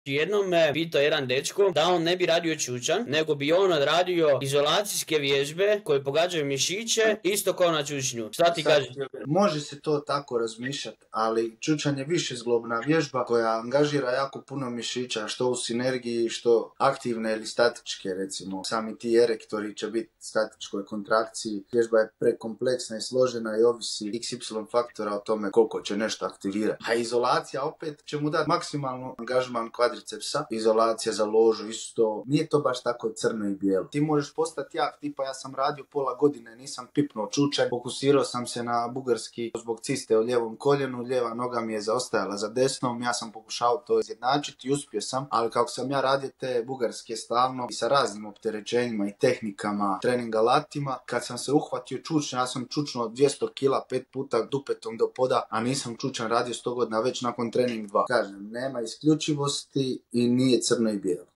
Jednom me pitao jedan dečko da on ne bi radio čučan, nego bi on odradio izolacijske vježbe koje pogađaju mišiće isto kao na čučnju. Šta ti kažeš? Može se to tako razmišljati, ali čučan je više zglobna vježba koja angažira jako puno mišića, što u sinergiji, što aktivne ili statičke, recimo. Sami ti erektori će biti statičkoj kontrakciji. Vježba je prekompleksna i složena i ovisi XY faktora o tome koliko će nešto aktivirati. A izolacija opet će mu dati maksimalno angažman kvadricepsa. Izolacija za ložu isto. Nije to baš tako crno i bijelo. Ti možeš postati jak, tipa ja sam radio pola godine, nisam pipnuo čučanj, fokusirao sam se na bugarski zbog ciste u lijevom koljenu, lijeva noga mi je zaostajala za desnom, ja sam pokušao to izjednačiti i uspio sam, ali kako sam ja radio te bugarske stalno i sa raznim opterećenjima i tehnikama, trening alatima, kad sam se uhvatio čučnja, ja sam čučnuo 200 kila 5 puta dupetom do poda, a nisam čučanj radio 100 godina već nakon trening 2. Kažem, nema isključivosti i nije crno i bijelo.